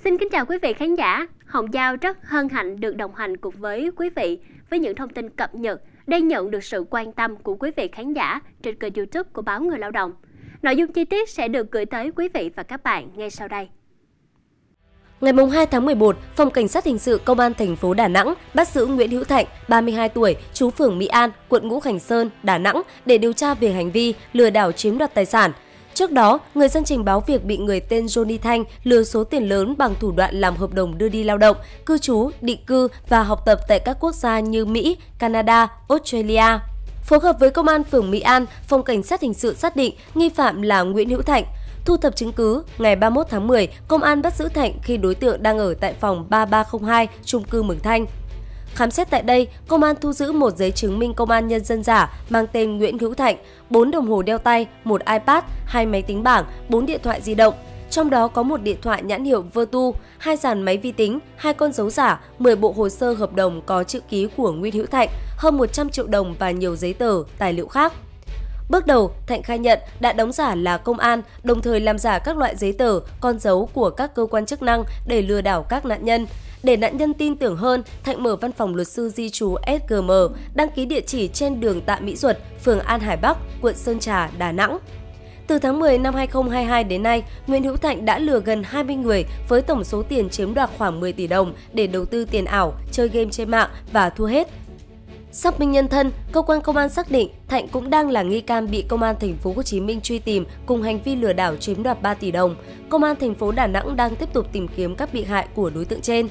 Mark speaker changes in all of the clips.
Speaker 1: Xin kính chào quý vị khán giả. Hồng Giao rất hân hạnh được đồng hành cùng với quý vị với những thông tin cập nhật đang nhận được sự quan tâm của quý vị khán giả trên kênh YouTube của báo Người Lao động. Nội dung chi tiết sẽ được gửi tới quý vị và các bạn ngay sau đây.
Speaker 2: Ngày 2 tháng 11, Phòng Cảnh sát Hình sự Công an thành phố Đà Nẵng bắt giữ Nguyễn Hữu Thạnh, 32 tuổi, trú phường Mỹ An, quận Ngũ Hành Sơn, Đà Nẵng để điều tra về hành vi lừa đảo chiếm đoạt tài sản. Trước đó, người dân trình báo việc bị người tên Johnny Thanh lừa số tiền lớn bằng thủ đoạn làm hợp đồng đưa đi lao động, cư trú, định cư và học tập tại các quốc gia như Mỹ, Canada, Australia. Phối hợp với Công an phường Mỹ An, Phòng Cảnh sát Hình sự xác định nghi phạm là Nguyễn Hữu Thạnh. Thu thập chứng cứ, ngày 31 tháng 10, Công an bắt giữ Thạnh khi đối tượng đang ở tại phòng 3302, chung cư Mường Thanh. Khám xét tại đây, Công an thu giữ một giấy chứng minh công an nhân dân giả mang tên Nguyễn Hữu Thạnh, 4 đồng hồ đeo tay, 1 iPad, 2 máy tính bảng, 4 điện thoại di động. Trong đó có một điện thoại nhãn hiệu Vertu, 2 dàn máy vi tính, 2 con dấu giả, 10 bộ hồ sơ hợp đồng có chữ ký của Nguyễn Hữu Thạnh, hơn 100 triệu đồng và nhiều giấy tờ, tài liệu khác. Bước đầu, Thạnh khai nhận đã đóng giả là công an, đồng thời làm giả các loại giấy tờ, con dấu của các cơ quan chức năng để lừa đảo các nạn nhân. Để nạn nhân tin tưởng hơn, Thạnh mở văn phòng luật sư di trú SGM, đăng ký địa chỉ trên đường Tạ Mỹ Duật, phường An Hải Bắc, quận Sơn Trà, Đà Nẵng. Từ tháng 10 năm 2022 đến nay, Nguyễn Hữu Thạnh đã lừa gần 20 người với tổng số tiền chiếm đoạt khoảng 10 tỷ đồng để đầu tư tiền ảo, chơi game trên mạng và thua hết. Xác minh nhân thân, cơ quan công an xác định Thạnh cũng đang là nghi can bị Công an thành phố Hồ Chí Minh truy tìm cùng hành vi lừa đảo chiếm đoạt 3 tỷ đồng. Công an thành phố Đà Nẵng đang tiếp tục tìm kiếm các bị hại của đối tượng trên.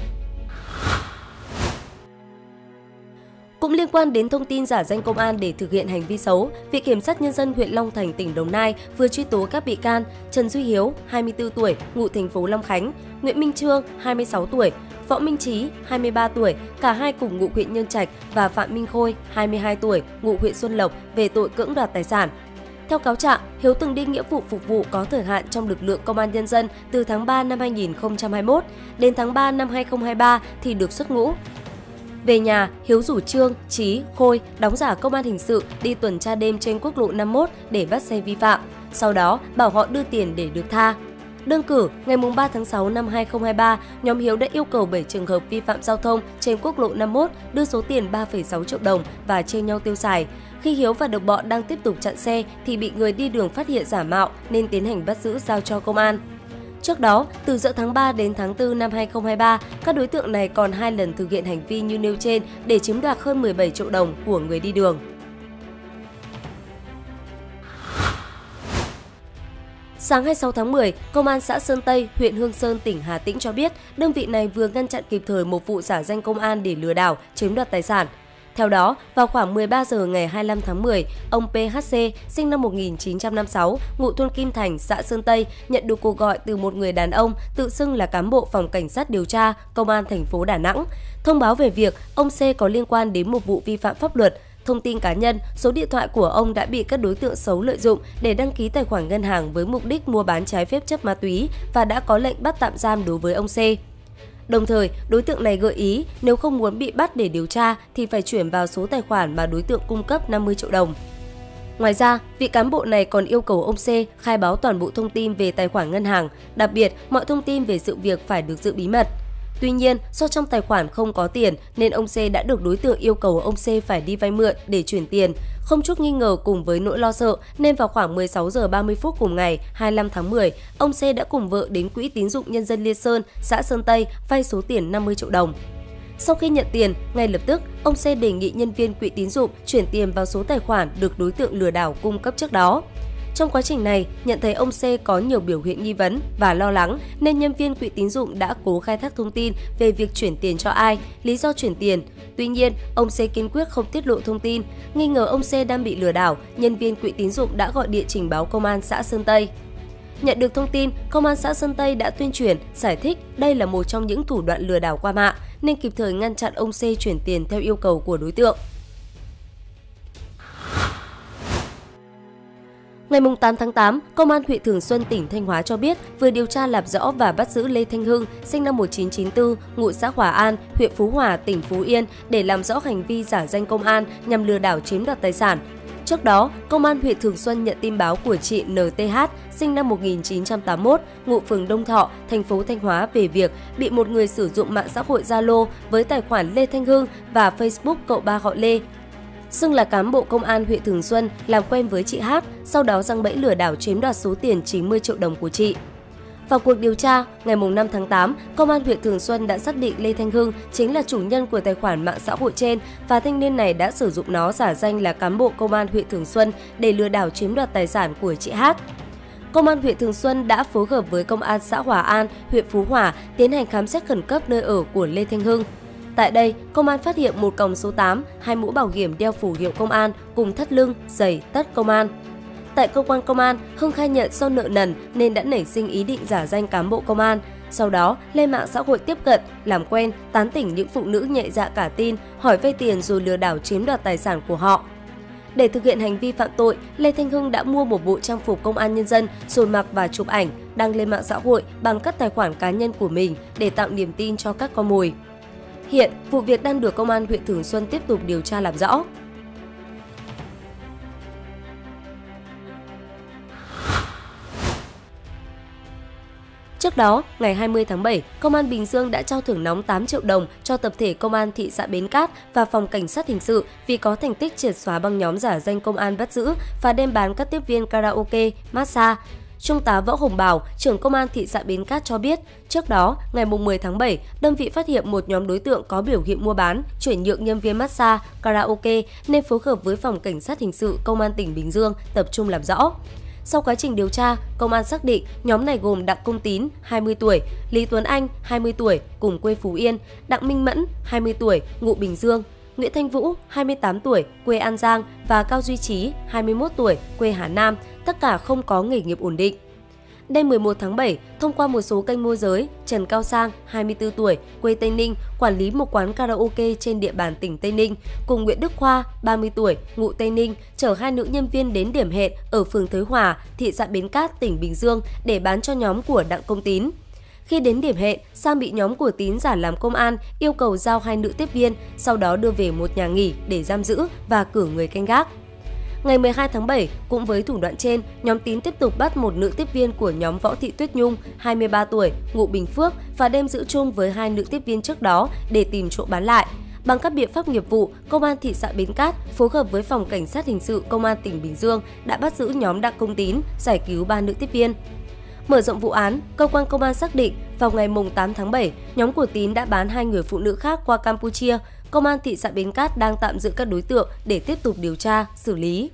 Speaker 2: Cũng liên quan đến thông tin giả danh công an để thực hiện hành vi xấu, Viện Kiểm sát Nhân dân huyện Long Thành, tỉnh Đồng Nai vừa truy tố các bị can Trần Duy Hiếu, 24 tuổi, ngụ thành phố Long Khánh, Nguyễn Minh Trương, 26 tuổi, Võ Minh Trí, 23 tuổi, cả hai cùng ngụ huyện Nhân Trạch và Phạm Minh Khôi, 22 tuổi, ngụ huyện Xuân Lộc về tội cưỡng đoạt tài sản. Theo cáo trạng, Hiếu từng đi nghĩa vụ phục vụ có thời hạn trong lực lượng Công an Nhân dân từ tháng 3 năm 2021 đến tháng 3 năm 2023 thì được xuất ngũ. Về nhà, Hiếu rủ Trương, Trí, Khôi đóng giả công an hình sự đi tuần tra đêm trên quốc lộ 51 để bắt xe vi phạm. Sau đó, bảo họ đưa tiền để được tha. Đơn cử, ngày 3 tháng 6 năm 2023, nhóm Hiếu đã yêu cầu 7 trường hợp vi phạm giao thông trên quốc lộ 51 đưa số tiền 3,6 triệu đồng và chia nhau tiêu xài. Khi Hiếu và đồng bọn đang tiếp tục chặn xe thì bị người đi đường phát hiện giả mạo nên tiến hành bắt giữ giao cho công an. Trước đó, từ giữa tháng 3 đến tháng 4 năm 2023, các đối tượng này còn 2 lần thực hiện hành vi như nêu trên để chiếm đoạt hơn 17 triệu đồng của người đi đường. Sáng 26 tháng 10, Công an xã Sơn Tây, huyện Hương Sơn, tỉnh Hà Tĩnh cho biết đơn vị này vừa ngăn chặn kịp thời một vụ giả danh công an để lừa đảo, chiếm đoạt tài sản. Theo đó, vào khoảng 13 giờ ngày 25 tháng 10, ông PHC, sinh năm 1956, ngụ thôn Kim Thành, xã Sơn Tây, nhận được cuộc gọi từ một người đàn ông tự xưng là cán bộ Phòng Cảnh sát điều tra Công an thành phố Đà Nẵng, thông báo về việc ông C có liên quan đến một vụ vi phạm pháp luật. Thông tin cá nhân, số điện thoại của ông đã bị các đối tượng xấu lợi dụng để đăng ký tài khoản ngân hàng với mục đích mua bán trái phép chất ma túy và đã có lệnh bắt tạm giam đối với ông C. Đồng thời, đối tượng này gợi ý nếu không muốn bị bắt để điều tra thì phải chuyển vào số tài khoản mà đối tượng cung cấp 50 triệu đồng. Ngoài ra, vị cán bộ này còn yêu cầu ông C khai báo toàn bộ thông tin về tài khoản ngân hàng, đặc biệt mọi thông tin về sự việc phải được giữ bí mật. Tuy nhiên, do trong tài khoản không có tiền nên ông C đã được đối tượng yêu cầu ông C phải đi vay mượn để chuyển tiền. Không chút nghi ngờ cùng với nỗi lo sợ nên vào khoảng 16 giờ 30 phút cùng ngày 25 tháng 10, ông C đã cùng vợ đến Quỹ tín dụng Nhân dân Liên Sơn, xã Sơn Tây vay số tiền 50 triệu đồng. Sau khi nhận tiền, ngay lập tức, ông C đề nghị nhân viên quỹ tín dụng chuyển tiền vào số tài khoản được đối tượng lừa đảo cung cấp trước đó. Trong quá trình này, nhận thấy ông C có nhiều biểu hiện nghi vấn và lo lắng nên nhân viên quỹ tín dụng đã cố khai thác thông tin về việc chuyển tiền cho ai, lý do chuyển tiền. Tuy nhiên, ông C kiên quyết không tiết lộ thông tin. Nghi ngờ ông C đang bị lừa đảo, nhân viên quỹ tín dụng đã gọi điện trình báo Công an xã Sơn Tây. Nhận được thông tin, Công an xã Sơn Tây đã tuyên truyền, giải thích đây là một trong những thủ đoạn lừa đảo qua mạng nên kịp thời ngăn chặn ông C chuyển tiền theo yêu cầu của đối tượng. Ngày 8 tháng 8, Công an huyện Thường Xuân, tỉnh Thanh Hóa cho biết vừa điều tra làm rõ và bắt giữ Lê Thanh Hưng, sinh năm 1994, ngụ xã Hòa An, huyện Phú Hòa, tỉnh Phú Yên để làm rõ hành vi giả danh công an nhằm lừa đảo chiếm đoạt tài sản. Trước đó, Công an huyện Thường Xuân nhận tin báo của chị NTH, sinh năm 1981, ngụ phường Đông Thọ, thành phố Thanh Hóa về việc bị một người sử dụng mạng xã hội Zalo với tài khoản Lê Thanh Hưng và Facebook cậu ba họ Lê, xưng là cán bộ công an huyện Thường Xuân làm quen với chị Hát, sau đó giăng bẫy lừa đảo chiếm đoạt số tiền 90 triệu đồng của chị. Vào cuộc điều tra, ngày 5 tháng 8, Công an huyện Thường Xuân đã xác định Lê Thanh Hưng chính là chủ nhân của tài khoản mạng xã hội trên và thanh niên này đã sử dụng nó giả danh là cán bộ Công an huyện Thường Xuân để lừa đảo chiếm đoạt tài sản của chị Hát. Công an huyện Thường Xuân đã phối hợp với Công an xã Hòa An, huyện Phú Hòa tiến hành khám xét khẩn cấp nơi ở của Lê Thanh Hưng. Tại đây, công an phát hiện một còng số 8, 2 mũ bảo hiểm đeo phù hiệu công an cùng thắt lưng, giày, tất công an. Tại cơ quan công an, Hưng khai nhận do nợ nần nên đã nảy sinh ý định giả danh cán bộ công an. Sau đó, lên mạng xã hội tiếp cận, làm quen, tán tỉnh những phụ nữ nhẹ dạ cả tin, hỏi vay tiền rồi lừa đảo chiếm đoạt tài sản của họ. Để thực hiện hành vi phạm tội, Lê Thanh Hưng đã mua một bộ trang phục công an nhân dân rồi mặc và chụp ảnh, đăng lên mạng xã hội bằng các tài khoản cá nhân của mình để tạo niềm tin cho các con mồi. Hiện, vụ việc đang được Công an huyện Thường Xuân tiếp tục điều tra làm rõ. Trước đó, ngày 20 tháng 7, Công an Bình Dương đã trao thưởng nóng 8 triệu đồng cho tập thể Công an thị xã Bến Cát và Phòng Cảnh sát Hình sự vì có thành tích triệt xóa băng nhóm giả danh công an bắt giữ và đem bán các tiếp viên karaoke, massage. Trung tá Võ Hồng Bảo, trưởng Công an thị xã Bến Cát cho biết, trước đó, ngày 10 tháng 7, đơn vị phát hiện một nhóm đối tượng có biểu hiện mua bán, chuyển nhượng nhân viên massage, karaoke nên phối hợp với Phòng Cảnh sát Hình sự Công an tỉnh Bình Dương tập trung làm rõ. Sau quá trình điều tra, công an xác định nhóm này gồm Đặng Công Tín, 20 tuổi, Lý Tuấn Anh, 20 tuổi, cùng quê Phú Yên, Đặng Minh Mẫn, 20 tuổi, ngụ Bình Dương, Nguyễn Thanh Vũ, 28 tuổi, quê An Giang và Cao Duy Trí, 21 tuổi, quê Hà Nam, tất cả không có nghề nghiệp ổn định. Đêm 11 tháng 7, thông qua một số kênh môi giới, Trần Cao Sang, 24 tuổi, quê Tây Ninh, quản lý một quán karaoke trên địa bàn tỉnh Tây Ninh, cùng Nguyễn Đức Khoa, 30 tuổi, ngụ Tây Ninh, chở 2 nữ nhân viên đến điểm hẹn ở phường Thới Hòa, thị xã Bến Cát, tỉnh Bình Dương để bán cho nhóm của Đặng Công Tín. Khi đến điểm hẹn, Sang bị nhóm của Tín giả làm công an, yêu cầu giao 2 nữ tiếp viên, sau đó đưa về một nhà nghỉ để giam giữ và cử người canh gác. Ngày 12 tháng 7, cũng với thủ đoạn trên, nhóm Tín tiếp tục bắt một nữ tiếp viên của nhóm Võ Thị Tuyết Nhung, 23 tuổi, ngụ Bình Phước và đem giữ chung với 2 nữ tiếp viên trước đó để tìm chỗ bán lại. Bằng các biện pháp nghiệp vụ, Công an thị xã Bến Cát phối hợp với Phòng Cảnh sát Hình sự Công an tỉnh Bình Dương đã bắt giữ nhóm Đặng Công Tín, giải cứu 3 nữ tiếp viên. Mở rộng vụ án, cơ quan công an xác định vào ngày 8 tháng 7, nhóm của Tín đã bán 2 người phụ nữ khác qua Campuchia. Công an thị xã Bến Cát đang tạm giữ các đối tượng để tiếp tục điều tra, xử lý.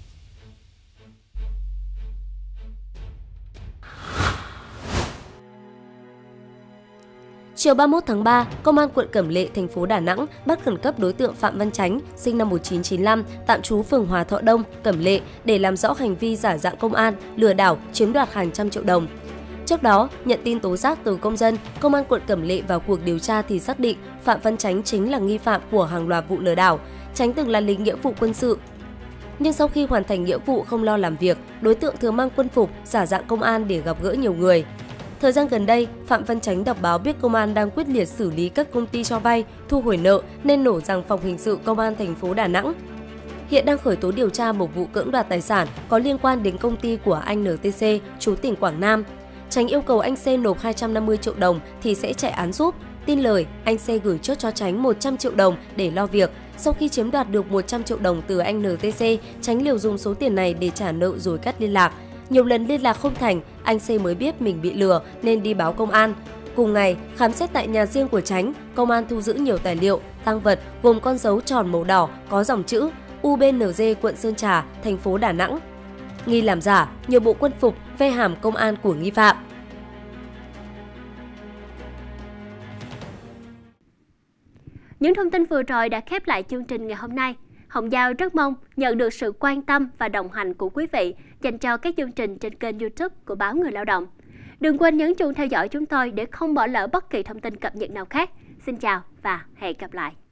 Speaker 2: Chiều 31 tháng 3, Công an quận Cẩm Lệ, thành phố Đà Nẵng bắt khẩn cấp đối tượng Phạm Văn Chánh, sinh năm 1995, tạm trú phường Hòa Thọ Đông, Cẩm Lệ để làm rõ hành vi giả dạng công an, lừa đảo, chiếm đoạt hàng trăm triệu đồng. Trước đó, nhận tin tố giác từ công dân, Công an quận Cẩm Lệ vào cuộc điều tra thì xác định Phạm Văn Chánh chính là nghi phạm của hàng loạt vụ lừa đảo. Chánh từng là lính nghĩa vụ quân sự. Nhưng sau khi hoàn thành nghĩa vụ không lo làm việc, đối tượng thường mang quân phục, giả dạng công an để gặp gỡ nhiều người. Thời gian gần đây, Phạm Văn Chánh đọc báo biết công an đang quyết liệt xử lý các công ty cho vay, thu hồi nợ nên nổ rằng Phòng Hình sự Công an thành phố Đà Nẵng hiện đang khởi tố điều tra một vụ cưỡng đoạt tài sản có liên quan đến công ty của anh NTC, trú tỉnh Quảng Nam. Chánh yêu cầu anh C nộp 250 triệu đồng thì sẽ chạy án giúp. Tin lời, anh C gửi trước cho Chánh 100 triệu đồng để lo việc. Sau khi chiếm đoạt được 100 triệu đồng từ anh NTC, Chánh liều dùng số tiền này để trả nợ rồi cắt liên lạc. Nhiều lần liên lạc không thành, anh C mới biết mình bị lừa nên đi báo công an. Cùng ngày, khám xét tại nhà riêng của Chánh, công an thu giữ nhiều tài liệu, tang vật gồm con dấu tròn màu đỏ có dòng chữ UBND quận Sơn Trà, thành phố Đà Nẵng. Nghi làm giả, nhiều bộ quân phục, ve hàm công an của nghi phạm.
Speaker 1: Những thông tin vừa rồi đã khép lại chương trình ngày hôm nay. Hồng Giao rất mong nhận được sự quan tâm và đồng hành của quý vị dành cho các chương trình trên kênh YouTube của Báo Người Lao động. Đừng quên nhấn chuông theo dõi chúng tôi để không bỏ lỡ bất kỳ thông tin cập nhật nào khác. Xin chào và hẹn gặp lại!